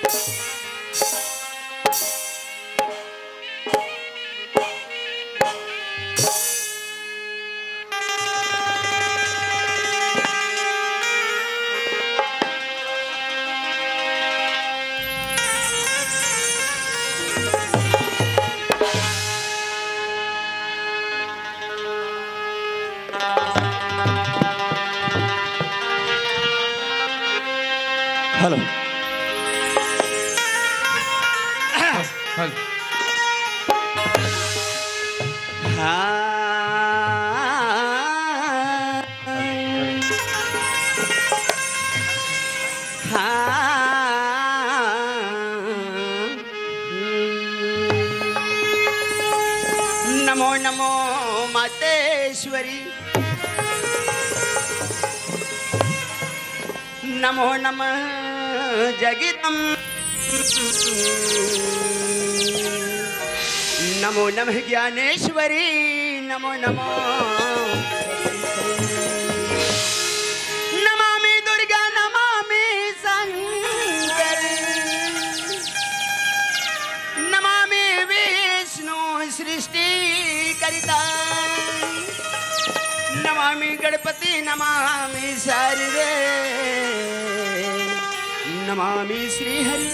Hello Namo Namo Mateshwari, नमो नमः जगदम्ब, नमो नमः ज्ञानेश्वरी, नमो नमो नमामि दुर्गा, नमामि शंकर, नमामि विष्णु सृष्टि करिता, नमामि गणपति, नमामि शारदे, नमामि श्री हरि।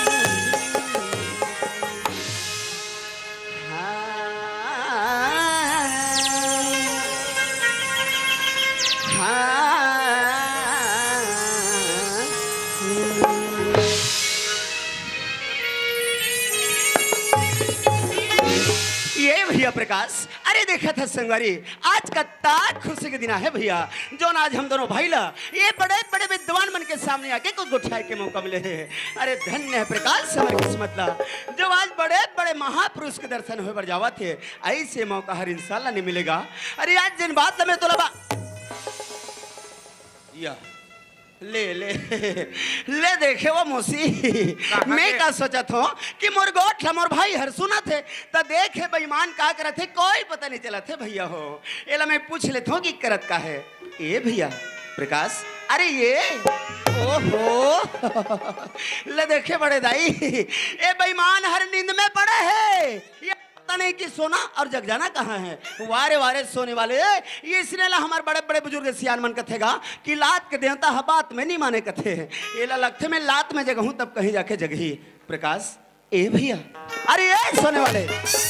ये भैया प्रकाश, अरे देखा था संगवारी, आज का ताक खुशी के दिन है भैया, जो आज हम दोनों भाई ला ये बड़े बड़े विद्वान मन के सामने आके कुछ गुठाई के मौका मिले है। अरे धन्य है प्रकाश हमारे किस्मत ला, जो आज बड़े बड़े महापुरुष के दर्शन हुए बर जावा थे, ऐसे मौका हर इंसान ला नहीं मिलेगा। अरे आज जिन बात में तो लबा या ले ले ले देखे वो मौसी, मैं का सोचा था कि मोर गोठ मोर भाई हर सुना थे तो देखे बेईमान का करत थे, कोई पता नहीं चला थे भैया हो। एला मैं पूछ लेता हूँ कि करत का है ए भैया प्रकाश। अरे ये ओहो ले देखे बड़े दाई, ए बेईमान हर नींद में पड़े है, ये पता नहीं कि सोना और जग जाना कहाँ है। वारे वारे सोने वाले ये इसने ला हमारे बड़े बड़े बुजुर्ग सियान मन कथेगा कि लात के देवता ह बात में नहीं माने कथे है, ये ला लगते में लात में जगहूं तब कहीं जाके जगही प्रकाश। ए भैया अरे ये सोने वाले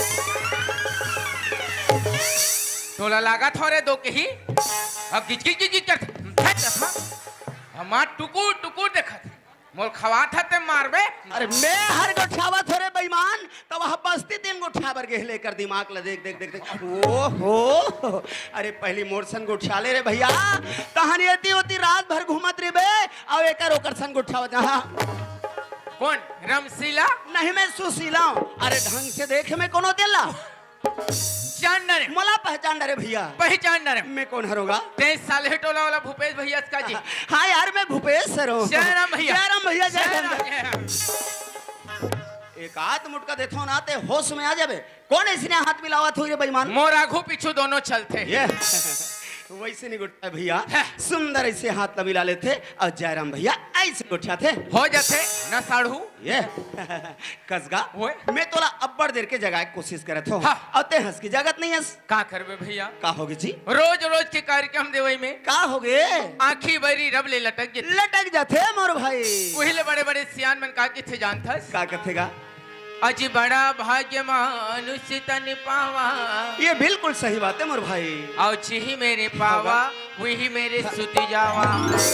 तोला लागा थोड़े दो के ही अब गिच गिच गिच कर हमार टुकुर टुकुर देखा मोर खवा था ते मारबे। अरे मैं हर गोठावा थोड़े बेईमान तो वह बस्ती तीन गोठावर के लेकर दिमाग ला देख देख देख देख ओहो। अरे पहली मोरसन गोठा ले रे भैया, कहानी होती होती रात भर घूमत रे बे और एकर ओकर सन गोठावा जहां कौन रमशीला नहीं मैं सुशीला। अरे ढंग से देखे मैं कोनो देला जान रे मला पहचान रे भैया, पहचान रे मैं कौन हरोगा 23 साल हेटोला वाला भूपेश भैया का जी। हाँ यार मैं भूपेश सर हूँ। जय राम भैया, जय राम भैया, जय राम। जय राम। एक हाथ मुटका देथो ना ते होश में आ जाबे, कौन इसने हाथ मिलावत हुई रे बेईमान। मोर आगू पीछू दोनों चलते ये वैसे नहीं गुट्टा भैया, सुंदर ऐसे हाथ ला मिला लेते और जयराम भैया ऐसे गुट्ठा थे हो जाते न साढ़ू ये कसगा मैं तोला अब्बड़ देर के जगह कोशिश करत हो। हाँ। और ते हंस की जगत नहीं हंस का करबे भैया, का होगी जी रोज रोज के कार्यक्रम देवई में का होगे आंखी बरी रब ले लटक जे लटक जाते मोर भाई। वही ले बड़े बड़े सियान मन का किथे जानथस का कथेगा अजी बड़ा भाग्य मनुष्य तन पावा, ये बिल्कुल सही बात है मोर भाई। और जिही मेरे पावा वही मेरे सुति जावा।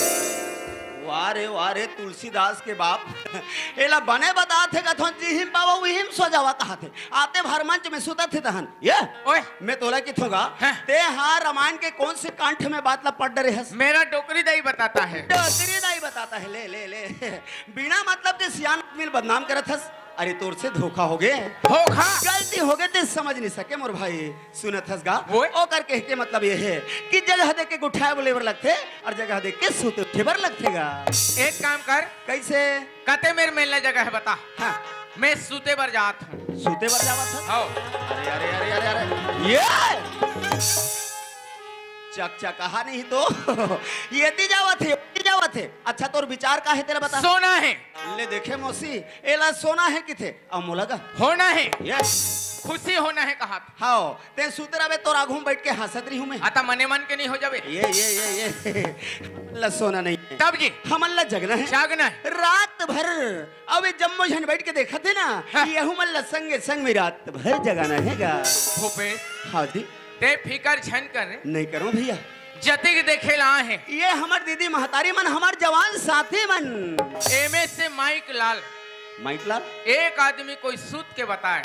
वारे वारे तुलसीदास के बाप एला बने बता थे कथन जिहिम पावा वहिम सो जावा कहा थे आते भर मंच में सुता थे तहन ये ओए मैं तोला की थोगा ते हाँ रामायण के कौन से कांठ में बात ला पढ़ रहे हस। मेरा डोकरी दाई बताता है, डोकरी दाई बताता है। ले ले ले बिना मतलब के सियान मिल बदनाम करत हस। अरे तोर से धोखा हो गए, धोखा गलती हो गए ते समझ नहीं सके मोर भाई। सुनत हसगा ओए। ओ कर कह के मतलब ये है कि जगह देख के गुठाए बोले बर लगते और जगह देख के सोते उठे बर लगतेगा। एक काम कर कैसे कते मेरे मेलने जगह है बता। हाँ मैं सूते बर जात हूँ। सूते बर जावा था। आओ अरे अरे अरे अरे अरे ये चक चक कहा नहीं तो ये ती जावा थे थे। अच्छा तोर विचार का है तेरा बता। सोना है, ले देखे मौसी एला सोना है कि थे अब मोलगा होना है, यस खुशी होना है कहा। हाओ ते सुतरा बे तोर आगू में बैठ के हंसत रही हूं मैं। आता मने मन के नहीं हो जावे ये ला सोना नहीं है तब जी हमन ला जगना है जागना है। रात भर अब ये जम्मो झन बैठ के देखा थे ना हाँ। यहू मन ला संगे संग में रात भर जगाना हैगा। भूपेश हाँ दी ते फिकर झन कर नहीं करो भैया जतिक देखे ला है। ये हमार दीदी महतारी मन हमार जवान साथी मन एमे से माइक लाल माइक लाल एक आदमी कोई सूत के बताए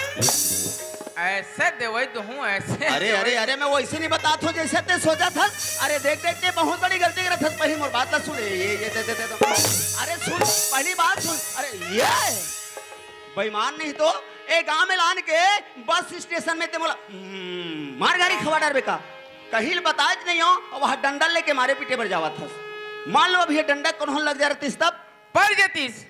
ऐसे देवैध हूँ ऐसे। अरे अरे अरे मैं वैसे नहीं बताता हूँ जैसे ते सोचा था। अरे देख देख के बहुत बड़ी गलती कर था। पहली मोर बात ला सुन ये दे अरे सुन पहली बात सुन। अरे ये बेईमान नहीं तो एक गांव में लान के बस स्टेशन में ते बोला मार गाड़ी खवा डार बेका कहीं बताज नहीं हो वहां डंडा लेके मारे पीटे पर जावा था। मान लो अभी ये डंडा कौन लग जा रहा तब पर जतीस।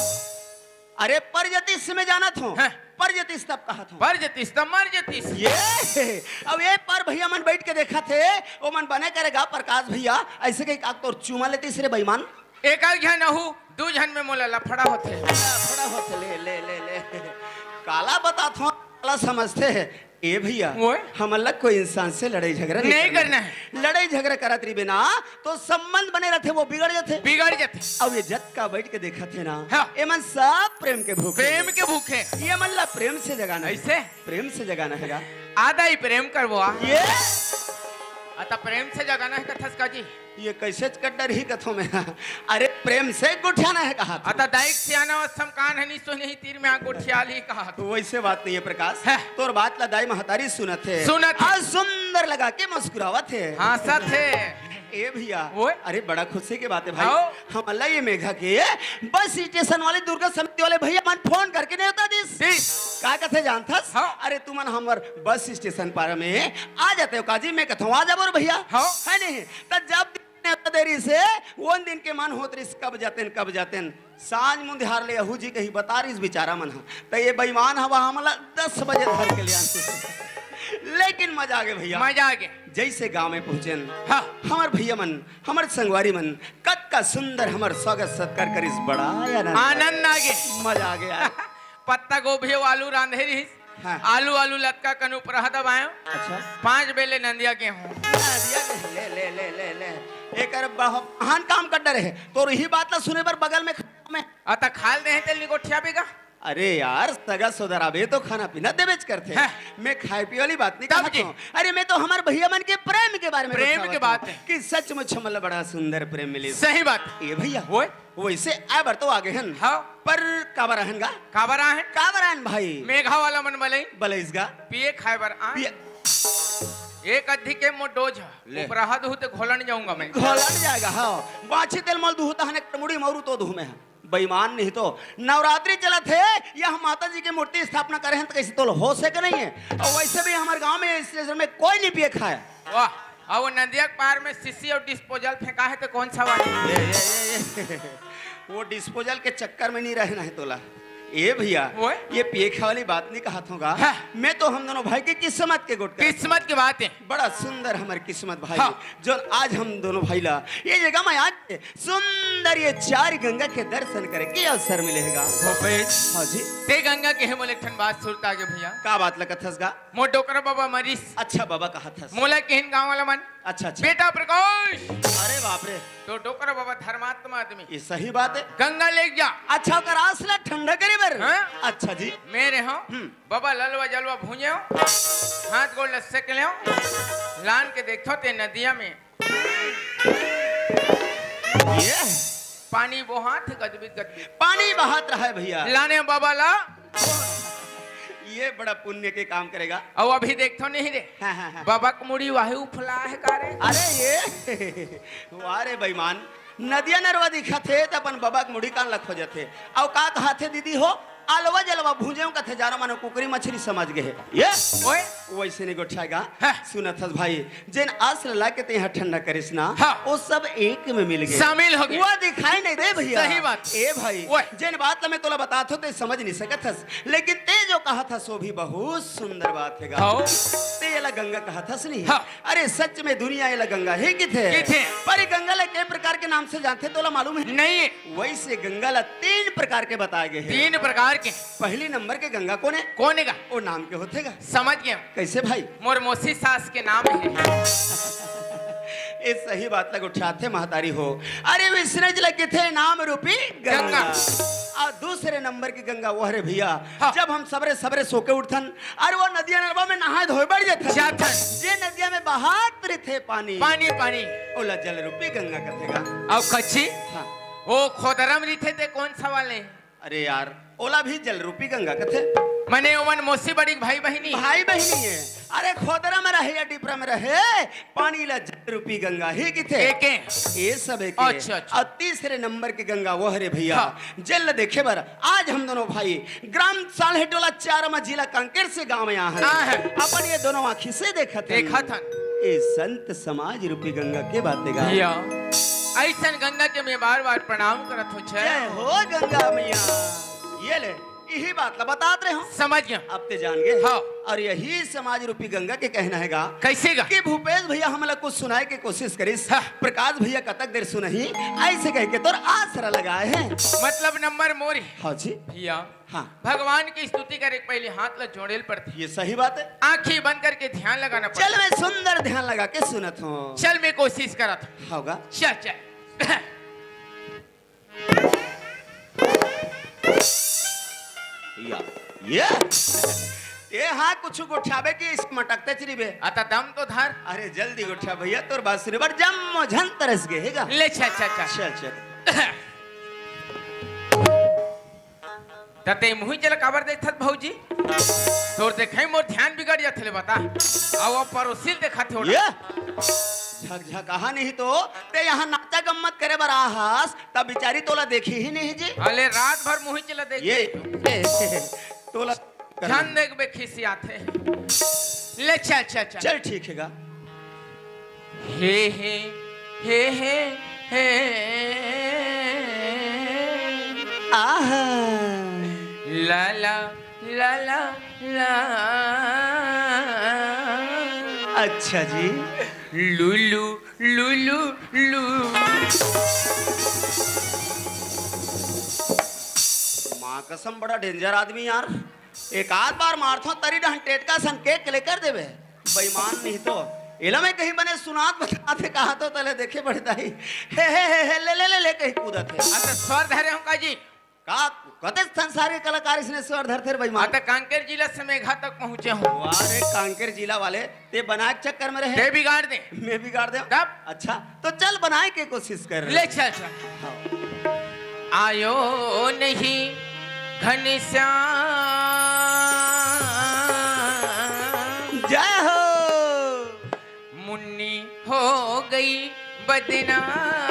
अरे पर जतीस में जाना था हाँ। पर जतीस तब कहा था पर जतीस तब मर जतीस। ये अब ये पर भैया मन बैठ के देखा थे वो मन बने करेगा प्रकाश भैया ऐसे कहीं काक तो चूमा लेते इसरे बेईमान एक जन अहू दू जन में मोला लफड़ा होते बड़ा होते ले ले ले ले काला बता था काला समझते है ए भैया हम अलग कोई इंसान से लड़ाई झगड़ा नहीं करना है। लड़ाई झगड़ा करा तेरी बिना तो संबंध बने रहते वो बिगड़ जाते बिगड़ जाते। अब ये जत का बैठ के देखा थे ना हाँ। ये मन सब प्रेम के भूखे प्रेम के भूखे ये मन ला प्रेम से जगाना ऐसे प्रेम से जगाना है आधा ही प्रेम करबो ये अतः प्रेम से जगाना है कथस का जी। ये कैसे कड्डर ही कथों में अरे प्रेम से गुठियाना है कहा अतः दाइक सियाना वस्तम कान हनी सो नहीं तीर में आगो ठियाल ही कहा। तो वैसे बात नहीं है प्रकाश है। तोर बात ला दाई महतारी सुनत है सुनत है। आज सुंदर लगा के मुस्कुरावत है। हाँ सच है ए भैया ओए। अरे बड़ा खुशी की बात है भाई आओ। हम अल्लाह ये मेघा के बस स्टेशन वाले दुर्गा समिति वाले भैया मन फोन करके नहीं होता दिस का कथे जानथस हाँ। अरे तुमन हमर बस स्टेशन पर में आ जाते हो काजी मैं कथो आ जाबो भैया हाँ। है नहीं त जब देरी से वो दिन के मन होत रिस कब जाते सांझ मुंदिहार ले अहू जी कही बता रही बेचारा मन तो ये बेईमान हवा हमला 10 बजे धर के ले लेकिन मजा आ गया भैया मजा आ गया। जैसे गांव में पहुंचे हाँ। हमार भैया मन हमार संगवारी मन कद का सुंदर हमार स्वागत सत्कार करिस बड़ा आनंद आ गया मजा आ गया पत्ता गोभी आलू रांधे रहीस हाँ। आलू आलू लटका कनु प्रह दबायो अच्छा 5 बेले नंदिया के हूँ ले ले ले ले ले एक महान काम कर रहे तो यही बात ला सुने पर बगल में अतः खाल दे तेल निकोठिया बेगा। अरे यार सगा सोदरा बे तो खाना पीना देवेच करते हैं मैं खाए पी वाली बात नहीं करता हूँ। अरे मैं तो हमारे भैया मन के प्रेम के बारे में प्रेम के बात है कि सचमुच मतलब बड़ा सुंदर प्रेम मिले सही बात ये भैया वो वैसे आबर तो आगे हैं हाँ। पर काबर रहनगा काबर है काबर रहन भाई मेघा वाला मन बलई बलेसगा पिए खाए बर आ एक अधि के मो डोज उपराह दूह ते घोलन जाऊंगा मैं घोलन जाएगा हाँ बाछी तेल मल दूहता है मुड़ी मौरू तो दूह में है बेईमान नहीं तो नवरात्रि चला थे या हम माता जी की मूर्ति स्थापना करे हैं तो कैसे तो हो सके नहीं है और वैसे भी हमारे गांव में स्टेशन में कोई नहीं पिए खाया वाह और वो नदिया के पार में सीसी और डिस्पोजल फेंका है तो कौन सा वाला ये वो डिस्पोजल के चक्कर में नहीं रहना है तोला ये भैया ये पिए खा वाली बात नहीं कहा था हाँ। मैं तो हम दोनों भाई की किस्मत के गुट किस्मत की बात है बड़ा सुंदर हमारी किस्मत भाई हाँ। जो आज हम दोनों भाई ला ये जगह में आज सुंदर ये 4 गंगा के दर्शन करे के अवसर मिलेगा। हाँ जी ते गंगा के है मोले ठन बात सुरता के भैया का बात लगा थसगा मो डोकरा बाबा मरीस अच्छा बाबा कहा था मोला केहन गांव वाला मन अच्छा अच्छा बेटा प्रकाश अरे बाप रे तो डोकरा बाबा धर्मात्मा आदमी ये सही बात है गंगा ले जा अच्छा कर आसला ठंडा करे बर हाँ? अच्छा जी मेरे हो बाबा ललवा जलवा भूंजे हो हाथ गोड़ लस्से के ले लान के देखो ते नदिया में ये पानी बोहात गदबिद पानी बहात रहा है भैया लाने बाबा ला ये बड़ा पुण्य के काम करेगा और अभी देखो नहीं रे हाँ। बाबा को मुड़ी वाहे उफला है कारे अरे ये वारे बेईमान नदिया नरवा दिखा थे तो अपन बाबा के मुड़ी कान लख हो जाते और का कहा थे दीदी हो आलवा जलवा भूजे कथे जाना मानो कुकरी मछली समझ गए ये ओए वैसे नहीं गोठाएगा हाँ। सुनत हस भाई जेन आसल ला के ते यहाँ ठंडा करिस ना हाँ। वो सब एक में मिल गए शामिल हो गए। वो दिखाई नहीं दे भैया सही बात। ए भाई ओए। जेन बात मैं तोला बतात हो ते समझ नहीं सकत हस लेकिन ते जो कहा था सो भी बहुत सुंदर बात है हाँ। ते ये ला गंगा कहा था नहीं हाँ। अरे सच में दुनिया ये ला गंगा है किथे किथे? पर ये गंगा ला के प्रकार के नाम से जानते तोला मालूम है नहीं वैसे गंगा ला 3 प्रकार के बताए गए हैं 3 प्रकार के पहली नंबर के गंगा कौन है कौन का वो नाम के होतेगा समझ गया कैसे भाई मोर मौसी सास के नाम है ये सही बात लग उठाते महतारी हो अरे विष्णु जी लगे थे नाम रूपी गंगा गंगा। और दूसरे नंबर की गंगा वो अरे भैया हाँ। जब हम सबरे सबरे सोके उठन और वो नदिया नलवा में नहाए धोए बढ़ जाते जाथन। जे नदिया में बहात थे पानी पानी पानी ओला जल रूपी गंगा कथेगा अब कच्ची हाँ। ओ खोदरम रिथे ते कौन सवाल है अरे यार ओला भी जल रूपी गंगा कथे मने ओमन मौसी बड़ी भाई बहिनी भाई बहनी है अरे खोदरा में रहे या डिपरा में रहे पानी ला जल रूपी गंगा ही किथे एक है। ये सब है अच्छा, अच्छा। और तीसरे नंबर की गंगा वो हरे भैया हाँ। जल देखे बर आज हम दोनों भाई ग्राम सालहेटोला 4 जिला कांकेर से गांव में यहाँ है अपन ये दोनों आँखी से देखा था ये संत समाज रूपी गंगा के बातें गा भैया ऐसन गंगा के मैं बार बार प्रणाम करत हो छे जय हो गंगा मैया ये ले यही बात ला बतात रहे हो समझ गया अब ते जान गए हाँ। और यही समाज रूपी गंगा के कहना हैगा कैसे गा कि भूपेश भैया हमला कुछ सुनाए के कोशिश करिस हाँ। प्रकाश भैया कतक देर सुनही ऐसे कह के तोर आसरा लगाए हैं मतलब नंबर मोरी हाँ जी भैया हाँ भगवान की स्तुति करे के पहले हाथ ला जोड़ेल पड़ती ये सही बात है आंखें बंद करके ध्यान लगाना पड़ता चल मैं सुंदर ध्यान लगा के सुनत हूँ चल मैं कोशिश करत होगा चल चल ये हाँ कुछ गोठाबे की इस मटकते चली बे आता दम तो धार अरे जल्दी गोठा भैया तोर बात सुने पर जम झन तरस गए हैगा ले चल चल चल चल चल तते मुही चल काबर देखत भौजी तोर देखे मोर ध्यान बिगड़ जात ले बता आओ पड़ोसी देखत हो ये झक कहा नहीं तो ते यहाँ नाचा गम्मत करे बर आहास तब बिचारी तोला देखी ही नहीं जी अले रात भर मुही चला देख ये तोला ध्यान देख बे खिसियात है ले चल चल चल चल ठीक हैगा हे हे हे हे हे आहा ला ला ला ला ला अच्छा जी लुलु लुलु लू माँ कसम बड़ा डेंजर आदमी यार एक आध बार मारथो तरी टेट का संकेत लेकर देवे बेईमान नहीं तो एला में कहीं बने सुनात बताते कहा तो तले देखे बढ़ता ही हे ले कहीं कूदत है आता स्वर धरे हम काजी का कते संसार के कलाकार इसने स्वर धरते बेईमान आता कांकेर जिला से मेघा तक पहुंचे हूं वारे कांकेर जिला वाले ते बना के चक्कर में रहे ते बिगाड़ दे मैं बिगाड़ दे तब अच्छा तो चल बनाए के कोशिश कर ले चल चल आयो नहीं घनश्याम जय हो मुन्नी हो गई बदनाम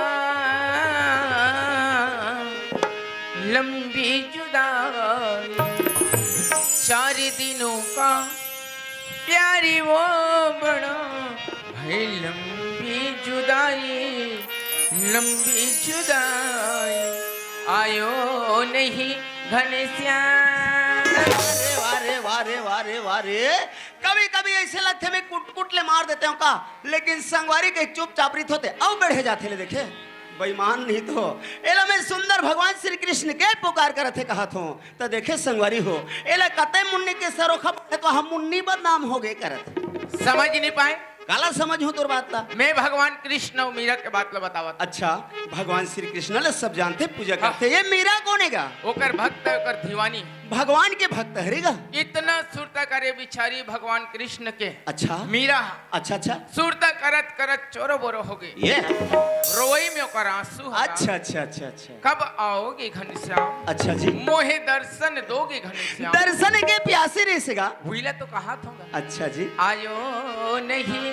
लंबी जुदाई 4 दिनों का प्यारी वो बड़ा भाई लंबी जुदाई आयो नहीं घनश्याम वारे वारे वारे वारे कभी कभी ऐसे लगते में कुट कुट ले मार देते हो का लेकिन संगवारी के चुपचाप रीत होते अब बढ़े जाते ले देखे बेईमान नहीं तो एला में सुंदर भगवान श्री कृष्ण के पुकार करते कहा थो तो देखे संगवारी हो एला कते मुन्नी के सरोखा तो हम मुन्नी बदनाम हो गए करत समझ नहीं पाए काला समझ हूँ तोर बात ला मैं भगवान कृष्ण और मीरा के बात ला बतावत अच्छा भगवान श्री कृष्ण ले सब जानते पूजा करते ये मीरा कौनेगा ओकर भक्त है ओकर दीवानी भगवान के भक्त हरेगा इतना सुरता करे बिचारी भगवान कृष्ण के अच्छा मीरा अच्छा अच्छा सुरता करत करत चोरो बोरो हो गई ये रोई में ओकर आंसू हरा। अच्छा अच्छा अच्छा अच्छा कब आओगे घनश्याम अच्छा जी मोहे दर्शन दोगे घनश्याम दर्शन के प्यासे रहेगा हुईला तो कहा था अच्छा जी आयो नहीं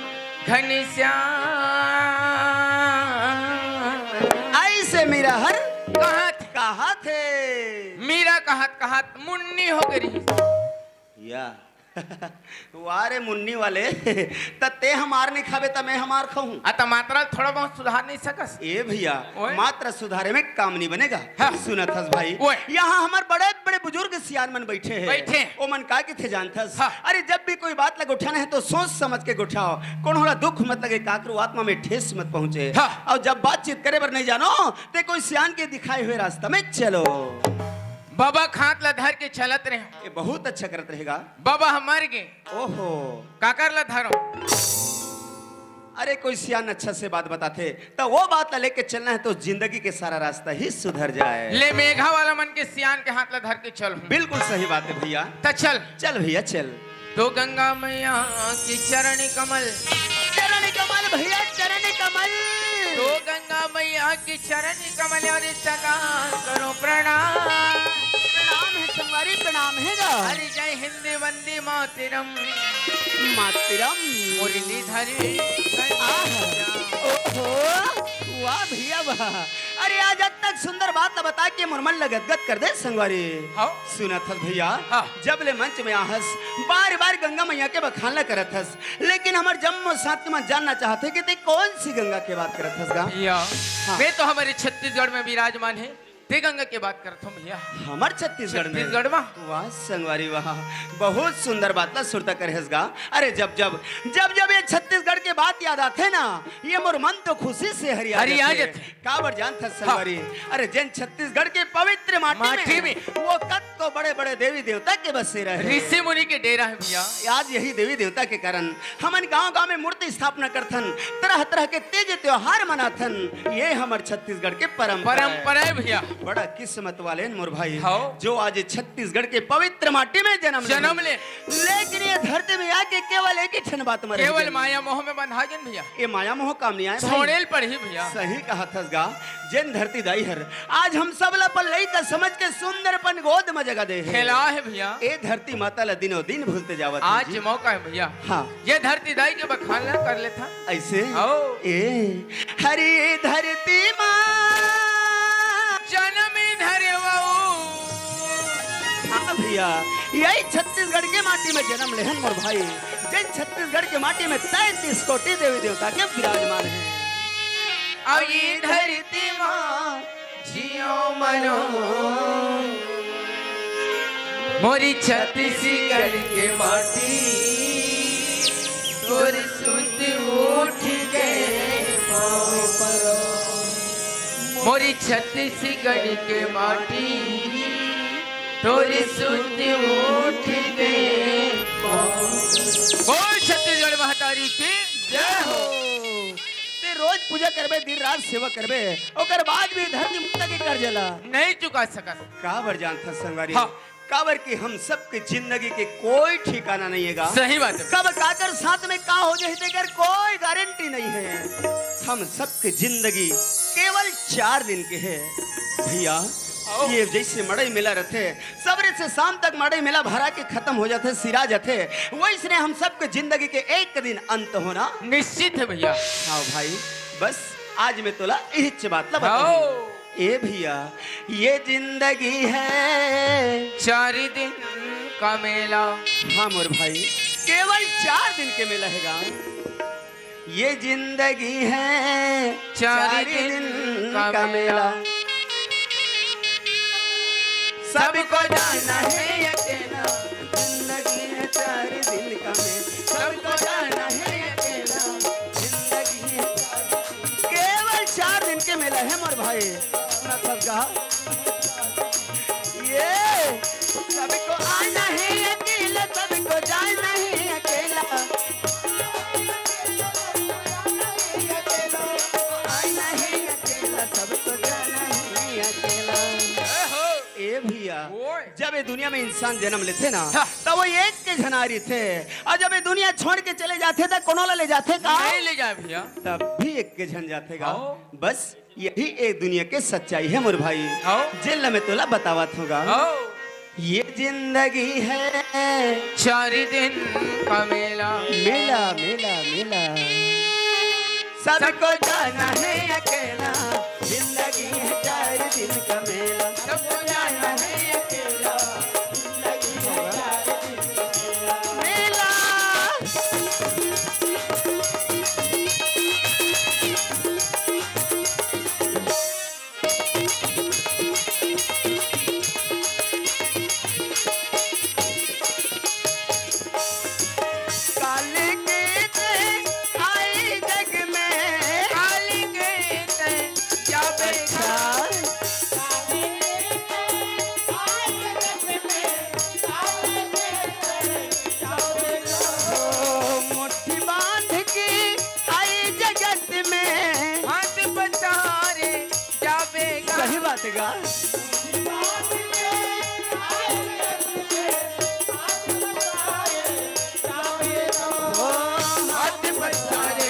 घनश्याम ऐसे मेरा हर कहा थे कहा थे मीरा कहत कहत मुन्नी हो गई या वारे मुन्नी वाले तते हमार नहीं खावे त मैं हमार खाऊं। अतः मात्रा थोड़ा बहुत सुधार नहीं सकस। ए भैया ओए। मात्र सुधारे में काम नहीं बनेगा। हाँ। सुनत हस भाई ओए। यहाँ हमारे बड़े बड़े बुजुर्ग सियान मन बैठे हैं। बैठे। ओ मन का के थे जानथस। हाँ। अरे जब भी कोई बात लग उठाना है तो सोच समझ के उठाओ। कौन होला दुख मत लगे काकरू आत्मा में ठेस मत पहुंचे। हाँ। और जब बातचीत करे बर नहीं जानो ते कोई सियान के दिखाए हुए रास्ता में चलो। बाबा खात ला धर के चलत रहे। ये बहुत अच्छा करत रहेगा। बाबा हमार गे ओहो काकर ला धरो। अरे कोई सियान अच्छा से बात बताते तो वो बात ला लेके चलना है तो जिंदगी के सारा रास्ता ही सुधर जाए। ले मेघा वाला मन के सियान के हाथ ला धर के चल। बिल्कुल सही बात है भैया। त चल चल भैया चल। तो गंगा मैया की चरण कमल। चरण कमल भैया चरण कमल। तो गंगा मैया की चरण कमल और सदा करो प्रणाम। प्रणाम है संवारी प्रणाम है गा। हरि जय हिंद वंदे मातरम मातरम मुरली धरे। ओहो वाह भैया वाह। अरे आज तक सुंदर बात बता के मुरमन लगत कर दे संगवारी। हाँ। सुनत हस भैया। हाँ। जब ले मंच में आहस बार बार गंगा मैया के बखान करत हस लेकिन हमार जन्म साथ में जानना चाहते कि ते कौन सी गंगा के बात करत हस गा। भैया हाँ। वे तो हमारे छत्तीसगढ़ में विराजमान है। ते गंगा की बात करत हूँ भैया। हमार छत्तीसगढ़ में। छत्तीसगढ़ में वाह संगवारी वाह बहुत सुंदर बात ला सुरता कर हसगा। अरे जब जब जब जब ये छत्तीसगढ़ के बात याद आते ना ये मोर मन तो खुशी से हरिया जाते। काबर जान था संगवारी। अरे जन छत्तीसगढ़ के पवित्र माटी में वो कत को बड़े बड़े देवी देवता के बसे रहे। ऋषि मुनि के डेरा है भैया। आज यही देवी देवता के कारण हमन गांव गांव में मूर्ति स्थापना करथन तरह तरह के तेज त्योहार मनाथन। ये हमार छत्तीसगढ़ के परंपरा है भैया। बड़ा किस्मत वाले मोर भाई हाँ। जो आज छत्तीसगढ़ के पवित्र माटी में जन्म ले। लेकिन ये धरती में आके केवल एक ही क्षण बात मरे केवल माया मोह में बंधा जन भैया। ये माया मोह काम नहीं आए छोड़ेल पर ही भैया। सही कहा थसगा जन धरती दाई हर आज हम सब ला पर लई का समझ के सुंदरपन गोद में जगह दे खेला है भैया। ए धरती माता ला दिनों दिन भूलते जावत आज मौका है भैया। हाँ। ये धरती दाई के बखान ला कर लेता ऐसे आओ। ए हरी धरती माँ जन्म धरे हाँ भैया यही छत्तीसगढ़ के माटी में जन्म लेहन मोर भाई। जिन छत्तीसगढ़ के माटी में 33 कोटि देवी देवता के विराजमान है। और ये धरती माँ जियो मनो मोरी छत्तीसगढ़ के माटी तोर सुत उठ गए पाँव पर। मोरी छत्तीसगढ़ के माटी तोरी सुत उठ गए। बोल छत्तीसगढ़ महातारी की जय हो। ते रोज पूजा करबे दिन रात सेवा करबे ओकर बाद भी धरती मुक्ता के कर जला नहीं चुका सका। काबर जानता संगवारी। हाँ। काबर की हम सबके जिंदगी के कोई ठिकाना नहीं है गा। सही बात है। कब काकर साथ में का हो जाए तेकर कोई गारंटी नहीं है। हम सबके जिंदगी केवल 4 दिन के है भैया। ये जैसे मड़ई मेला रहते सबरे से शाम तक मड़ई मेला भरा के खत्म हो जाते सिरा जाते वैसे हम सबके जिंदगी के एक दिन अंत होना निश्चित है भैया। हाँ भाई बस आज मैं तोला इच बात ला बताऊं। ए भैया ये जिंदगी है 4 दिन का मेला। हाँ मोर भाई केवल 4 दिन के मेला हैगा। ये जिंदगी है 4 दिन का मेला। सबको जाना है अकेला जिंदगी है 4 दिन का मेला। सबको जाना है अकेला जिंदगी है 4 दिन। केवल 4 दिन के मेला है मोर भाई। अपना सबका ये सबको आना है अकेला सबको जाना है अकेला। आना है अकेला सबको जाना है अकेला। ए भैया जब ये दुनिया में इंसान जन्म लेते ना तब वो एक के झनारी थे और जब ये दुनिया छोड़ के चले जाते थे कोनो ले जाते का नहीं ले जाए भैया। तब भी एक के झन जाते का। बस यही एक दुनिया के सच्चाई है मोर भाई। जेल में तोला बतावत होगा। ये जिंदगी है 4 दिन का मेला। मेला मेला मेला सबको जाना है अकेला जिंदगी है 4 दिन का मेला। सबको जाना है अकेला, मेला काले के आए जग में काली के ते जाबेगा, मुट्ठी बांध के आई जगत में। हाथ पसारे जाबेगा, सही बात है गा। हाथ पसारे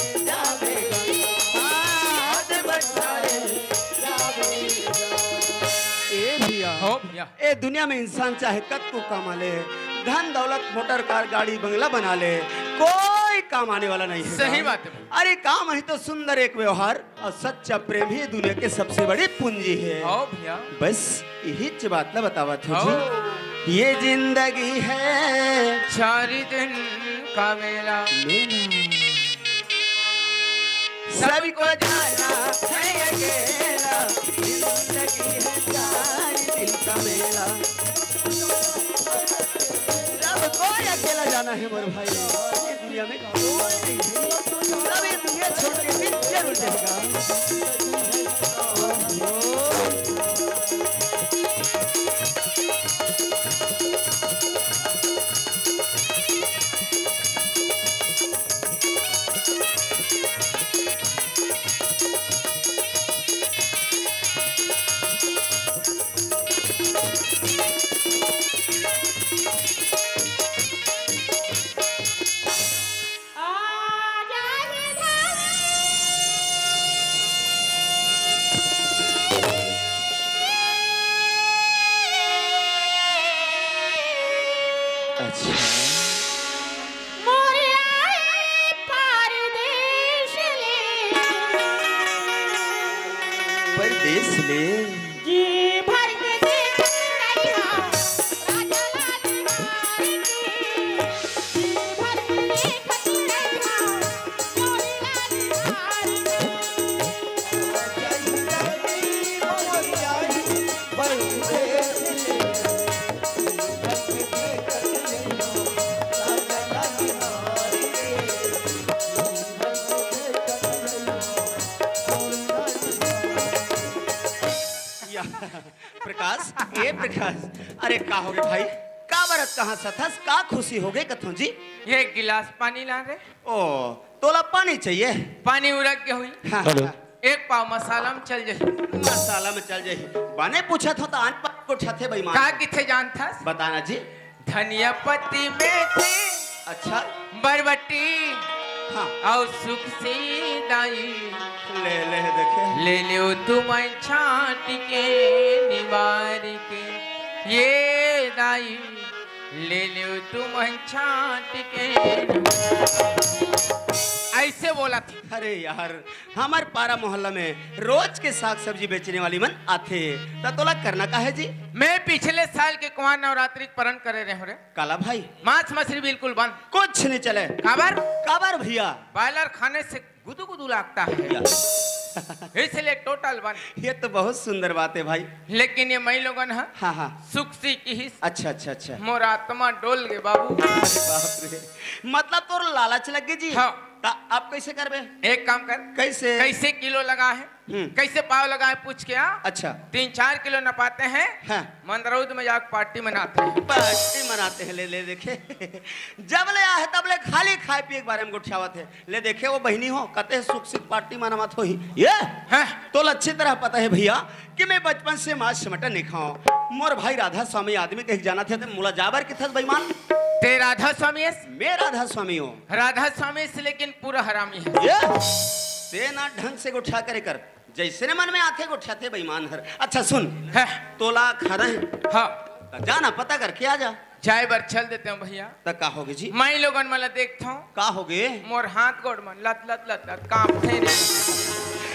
ए भैया हो भैया। ए दुनिया में इंसान चाहे कद को कमा ले, धन दौलत मोटर कार गाड़ी बंगला बना ले, कोई काम आने वाला नहीं है। सही बात है। अरे काम ही तो सुंदर एक व्यवहार और सच्चा प्रेम ही दुनिया के सबसे बड़ी पूंजी है। हो भैया। बस यही बात ना बतावा था हो। जी। ये जिंदगी है 4 दिन का मेला, सबको जाना है अकेला, जिंदगी है 4 दिन का मेला। सबको अकेला जाना है मोर भाई, इस दुनिया में कोई नहीं है। सब ये दुनिया छोड़ के पीछे जरूर जाएगा। अच्छा परदेश ले प्रकाश ये प्रकाश, अरे का हो गए भाई, का बरत कहाँ सथस, का खुशी हो गई कथों जी। ये एक गिलास पानी ला दे। ओ तोला पानी चाहिए। पानी उड़क के हुई, हाँ, हेलो। हाँ, एक पाव मसाला में चल जाए। मसाला में चल जाही। बने पूछा था तो आन पान को छथे बेईमान। का किथे जानता? बताना जी। धनिया पत्ती मेथी अच्छा बरबट्टी हाँ और सुख से दाई ले ले देखे। ले लो तुम छाट के निवार के, ये दाई ले लो तुम छाट के। ऐसे बोला था। अरे यार हमारे पारा मोहल्ला में रोज के साग सब्जी बेचने वाली मन आते, तो तोला करना का है जी। मैं पिछले साल के कुमार नवरात्रि पारण करे रहे हो रे। काला भाई मांस मछली बिल्कुल बंद, कुछ नहीं चले। काबर काबर भैया बॉयलर खाने से गुदू गुदू लगता है, भैया, इसलिए टोटल बंद। ये तो बहुत सुंदर बात है भाई। लेकिन ये मैं लोगन है हाँ हाँ सुख सी की ही अच्छा अच्छा अच्छा। मोर आत्मा डोल गए बाबू। अरे बाप रे, मतलब तोर लालच लग गई जी। हाँ। ता आप कैसे करबे? एक काम कर, कैसे? कैसे किलो लगा है, कैसे पाव लगा है पूछ के आ। अच्छा 3-4 किलो नपाते हैं, हाँ। मंदरौद में जाकर पार्टी मनाते हैं। पार्टी मनाते हैं। ले ले देखे जब ले आए तब ले खाली खाए पिए के बारे में गुठियावत है। ले देखे वो बहनी हो कते सुख से पार्टी मनावत हो ही ये हैं? तो अच्छी तरह पता है भैया कि मैं बचपन से मांस मटन नहीं खाऊं। मोर भाई राधा स्वामी आदमी कहीं जाना थे तो मुला जाबर की थस बेईमान। ते राधा स्वामी है? मैं राधा स्वामी हूँ। राधा स्वामी से लेकिन पूरा हरामी है। ये ते ना ढंग से गुठा करे कर, जैसे ने मन में आते गुठाते बेईमान हर। अच्छा सुन है? तोला खाना है हाँ जाना पता करके आ जा। चाय बर चल देते हैं भैया। तक का होगी जी? मैं लोगन मला देखता हूँ का होगे? मोर हाथ गोड़ मन लत लत लत लत कांपते रे।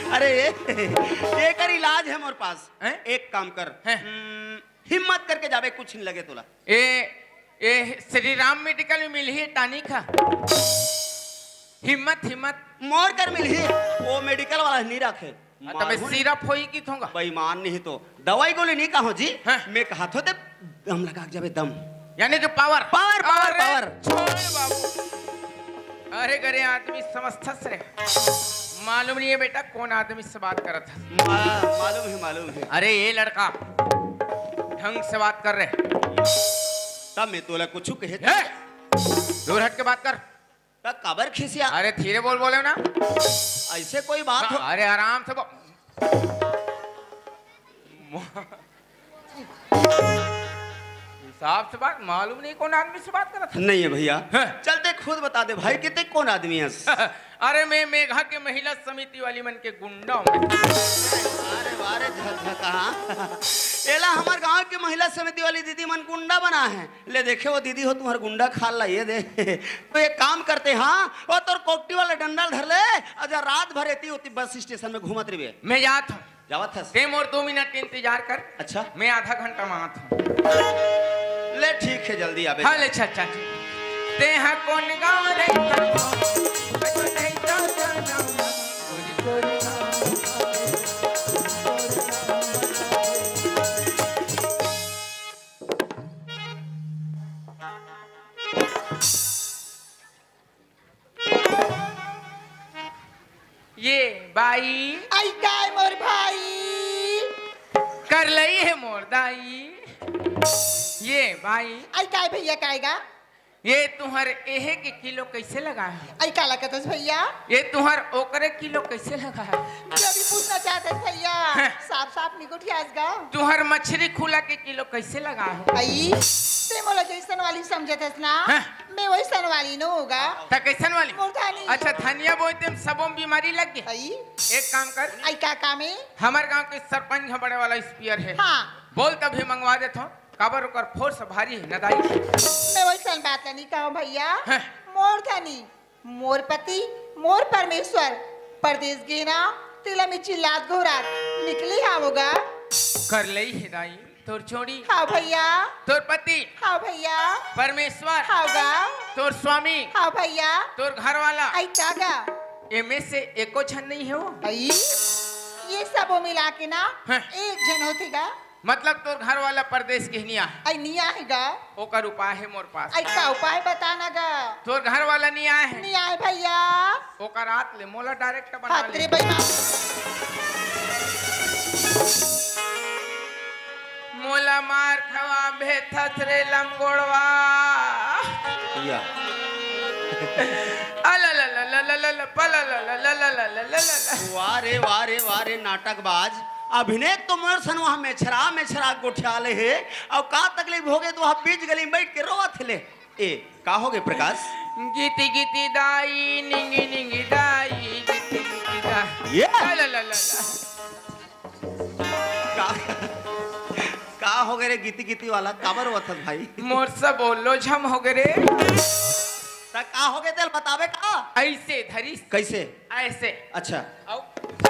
अरे ये कर इलाज है मोर पास हैं? एक काम कर हैं? हिम्मत करके जावे कुछ नहीं लगे तोला ए श्री राम मेडिकल में मिली है टानी का हिम्मत हिम्मत मोर कर मिल ही वो मेडिकल वाला नहीं रखे तो मैं सिरप होई की थोंगा बेईमान नहीं तो दवाई गोली नहीं कहो जी हैं? मैं कहा तो दम लगा के जावे दम यानी कि पावर पावर पावर अरे, पावर छोड़ बाबू अरे करे आदमी समझता रे मालूम नहीं है बेटा कौन आदमी से बात कर रहा था मालूम है अरे ये लड़का ढंग से बात कर रहे तब मैं तोला कुछ कहे है? दूर हट के बात कर तब काबर खिसिया अरे धीरे बोल बोले ना ऐसे कोई बात हो अरे आराम से बोल हिसाब से बात मालूम नहीं कौन आदमी से बात कर रहा नहीं है भैया हैं? चलते खुद बता दे भाई कितने कौन आदमी है था अरे मैं मेघा के महिला समिति वाली मन के गुंडा हूँ अरे वारे कहा एला हमारे गांव की महिला समिति वाली दीदी मन गुंडा बना है ले देखे वो दीदी हो तुम्हारा गुंडा खा ला ये दे तो एक काम करते हाँ वो तो कोकटी वाला डंडल धर ले अगर रात भर रहती होती बस स्टेशन में घूमत रही मैं जाता हूँ जावत था टेम और 2 मिनट इंतजार कर अच्छा मैं आधा घंटा में आता हूँ ले ठीक है जल्दी आवे हाँ ले चाचा ते हाँ कौन गाँव रे ये बाई आई काय मोर भाई कर लई है मोर दाई ये भाई आई काय भैया कायगा ये तुहर एहे के किलो कैसे लगा है आई काला कहतस भैया ये तुहर ओकरे किलो कैसे लगा है जो भी पूछना चाहते भैया हैं। साफ साफ निकोठियास गा तुहर मछली खुला के किलो कैसे लगा है आई ते मोला जैसन वाली समझतस ना हैं। मैं वैसन वाली न होगा त कैसन वाली मोर धानी अच्छा धनिया बोलते सबों बीमारी लग गई आई एक काम कर आई का काम है हमारे गांव के सरपंच बड़े वाला स्पीयर है हाँ बोल तभी मंगवा देता हूँ काबर ओकर फोर्स भारी है नदाई मैं वैसन बात नहीं कहूँ भैया हैं। मोर धानी मोर पति मोर परमेश्वर परदेश गेना तिला में चिल्लात घोरात निकली हाँ होगा कर लई है दाई तोर छोड़ी हाँ भैया तोर पति हाँ भैया परमेश्वर हाँ गा तोर स्वामी हाँ भैया तोर घर वाला आई कागा एमे से एको छन नहीं है वो आई ये सब वो मिला के ना हैं। एक जन होतेगा मतलब तोर घर वाला परदेश के निया है आई निया है गा ओकर उपाय है मोर पास आई का उपाय बताना गा तोर घर वाला निया है निया है भैया ओकर रात ले मोला डायरेक्ट बना हाथ ले रे भैया मोला मार खवा भेथत रे लंगोड़वा या अला वारे नाटकबाज अभिनय तो मोर सन वहाँ मेछरा गोठियाले है और का तकलीफ हो गए तो वहाँ बीच गली में बैठ के रोवत ले ए का हो गए प्रकाश गीती गीती दाई निंगी निंगी दाई गीती गीती दाई ये का का हो गए रे गीती गीती वाला काबर हुआ था भाई मोर से बोलो झम हो गए रे ता का हो गए तेल बतावे का ऐसे धरी कैसे ऐसे अच्छा आओ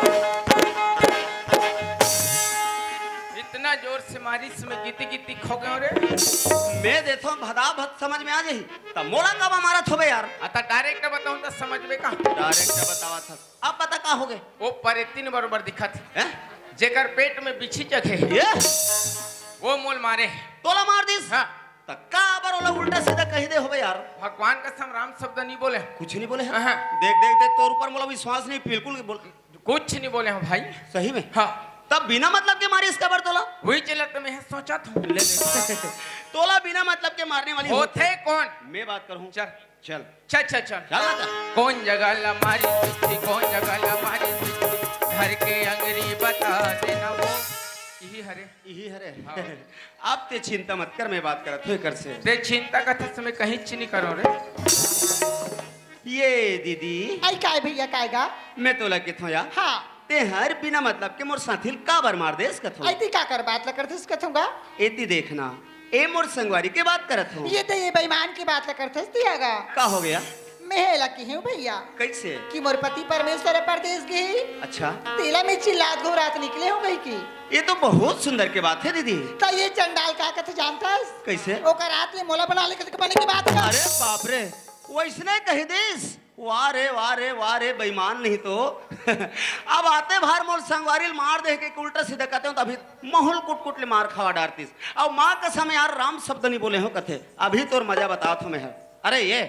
इतना जोर से मारी में गीती गीती खो गए रे मैं देता हूँ भदा भद समझ में आ जाही तब मोला कब हमारा थोबे यार अतः डायरेक्ट बताऊं तो समझ में का डायरेक्ट बतावा था अब बता का हो गए वो परे 3 बरोबर दिखत हैं जेकर पेट में बिछी जगह है ये वो मोल मारे तोला मार दिस हाँ का बार ओला उल्टा सीधा कह दे होबे यार भगवान कसम राम शब्द नहीं बोले कुछ नहीं बोले हैं हाँ। देख देख देख तोर ऊपर मोला विश्वास नहीं बिल्कुल बोल कुछ नहीं बोले हैं भाई सही में हाँ तब बिना मतलब के मारी इसका बर तोला वही चला तो मैं सोचा था ले ले तोला बिना मतलब के मारने वाली होते कौन मैं बात करूं चल चल चल चल चल चल बता कौन जगह ला मारी थी कौन जगह ला मारी थी घर के अंगरी बता देना वो यही हरे यही हरे हाँ। अब ते चिंता मत कर मैं बात करत हूँ कर से दे चिंता का था समय कहीं चिनी करो रे ये दीदी आई काय भैया कायगा मैं तोला के थो या हाँ ते हर बिना मतलब के मोर साथी का बार मार देस कथो आई ती का कर बात ल करथस कथूंगा एती देखना ए मोर संगवारी के बात करत हूँ ये तो ये बेईमान की बात ल करथस दियागा का हो गया मैं लकी हूँ भैया कैसे? कि मोर पति परमेश्वर परदेश गई। अच्छा, तेला में चिल्लात घोरात निकले हो गई की। ये तो बहुत सुंदर के बात है दीदी। तो ये चंडाल का कथ जानता है? कैसे? ओकर रात में मोला बना लेके बने की बात कर। अरे बाप रे, वैसने कह देस। वाह रे वाह रे वाह रे, बेईमान नहीं तो। अब आते भार मोल संगवारी मार दे के उल्टा सीधा कहते हो तभी महल कुट कुट ले मार खावा डारतीस। अब माँ कसम यार राम शब्द नहीं बोले हो कथे। अभी तो मजा बता थो मैं है। अरे ये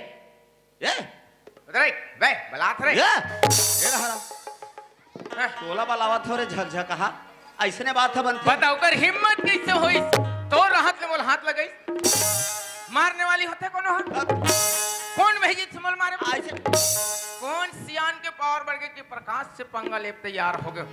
बे बलात रे ये रहा तोला बलावत हो रे झकझका। ऐसने बात है बनती। बताओ कर हिम्मत कैसे होई? तो राहत ले मोल हाथ लगाई मारने वाली होते कोनो हाथ? कौन भेजी मोल मारे? ऐसे कौन सियान के पावर बढ़ गए कि प्रकाश से पंगा लेप तैयार हो गए?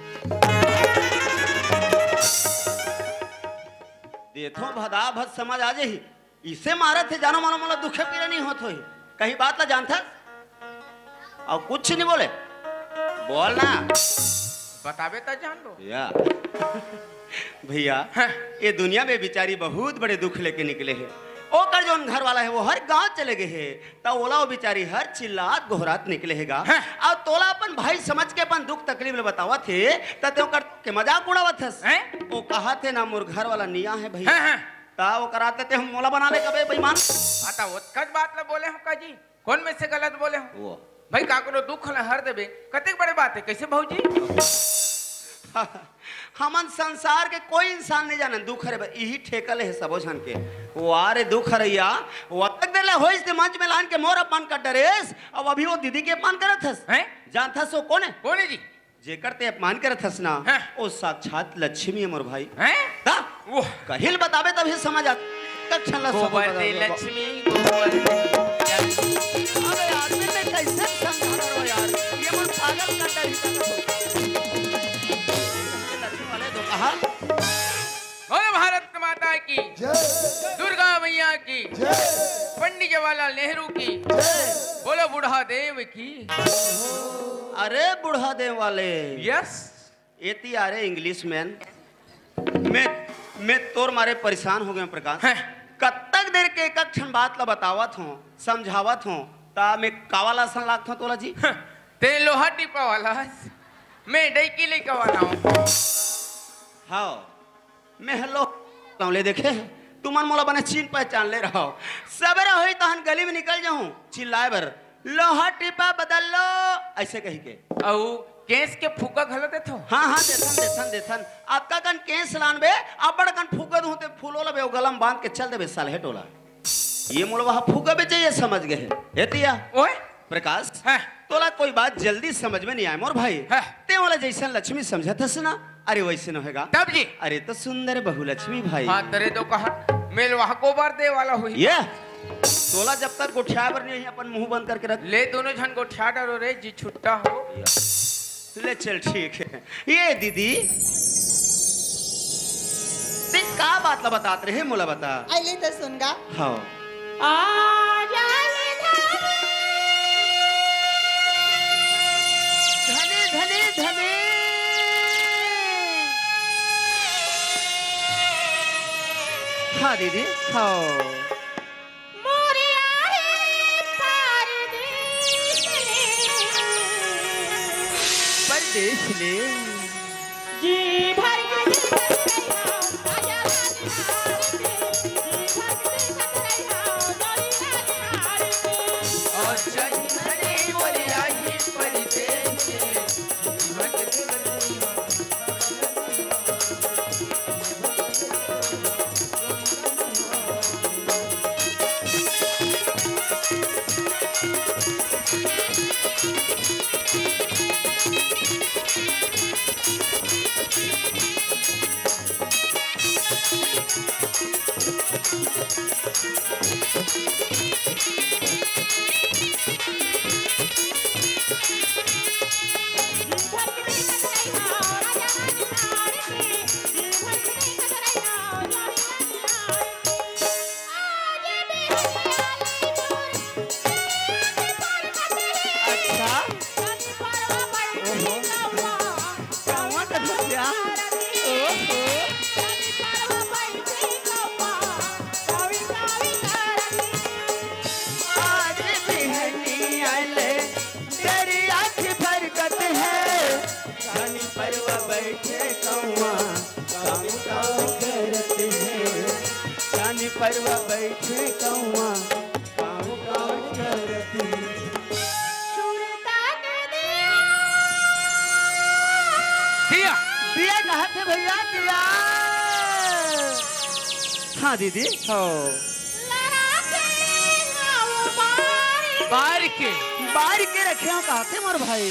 देखो भदा भद समझ आ जाही। इसे मारे थे जानो मानो मोला दुखे पीरे नहीं होत होई। कहीं बात ला जानता और कुछ नहीं बोले बोलना बतावे तो जान लो या भैया। ये दुनिया में बेचारी बहुत बड़े दुख लेके निकले हैं। ओकर जो घर वाला है वो हर गांव चले गए हैं। तब ओला वो बेचारी हर चिल्लात गोहरात निकले हैगा। और तोला अपन भाई समझ के अपन दुख तकलीफ ले बतावा थे तते ओकर के मजाक उड़ावत हस। वो कहा थे ना मोर घर वाला निया है भैया। ता वो कराते थे हम मोला बना ले कबे बेईमान। आता वो कज बात ला बोले हम काजी कौन में से गलत बोले हम? वो भाई काकरो दुख ला हर देबे कतेक बड़े बात है कैसे भौजी? हमन संसार के कोई इंसान नहीं जाने दुख रे यही ठेकल है सबो जन के। वो आरे दुख रैया वो तक देले होइस ते मंच में लान के मोर अपन का डरेस। अब अभी वो दीदी के अपमान करत हस। जानता सो कौन है? कौन है जी? जेकर ते अपमान करत हस ना वो साक्षात लक्ष्मी है मोर भाई। हैं? वो कहिल बतावे तभी समझ आ कक्षण ला सब गोबर दे लक्ष्मी गोबर दे। अबे आदमी में कैसे समझाना रो यार ये मोर पागल का डर ही लक्ष्मी वाले तो कहा बोलो भारत माता की दुर्गा मैया की पंडित जवाहरलाल नेहरू की बोलो बूढ़ा देव की। अरे बूढ़ा देव वाले यस एती अरे इंग्लिश मैन मैं तोर मारे परेशान हो गए प्रकाश। कब तक देर के एक क्षण बात ला बतावत हूँ समझावत हूँ ता मैं कावाला सन लागत हूँ तोला जी। ते लोहा टिपा वाला मैं डैकी लेके वाला हूँ। हाँ मैं हेलो ले देखे तुमन मोला बने चीन पहचान ले रहा हो। सवेरे हुई तो हम गली में निकल जाऊं चिल्लाए बर लोहा टिपा बदल लो ऐसे कही के। औ केस के फूका घलो देथो। हाँ हाँ देथन आपका कन केस लान बे अबड़ कन फूका होते फूलो लबे गलम बांध के चल देबे साल हेटोला। ये मोला वहां फूका बे चाहिए समझ गए हेतिया। ओए प्रकाश है तोला कोई बात जल्दी समझ में नहीं आए मोर भाई। ते वाला जैसा लक्ष्मी समझा था ना अरे वैसे न होगा तब जी। अरे तो सुंदर बहु लक्ष्मी भाई। हाँ तेरे तो कहा मेल वहां गोबर दे वाला हुई। ये तोला जब तक गोठिया पर नहीं अपन मुंह बंद करके रख ले दोनों जन गोठिया डरो रे जी छुट्टा हो। ले चल ठीक है। ये दीदी देख का बात ला बताते रहे मोला बता। आइले तो सुनगा। हाँ धने धने धने हाँ दीदी हाँ परदेश ले जी भर बबुआ बैठे कौआ काव काव करती। दिया दिया कहाँ थे भैया दिया? हाँ दीदी हो बाहर के बाहर के रखे हो कहाँ थे मोर भाई?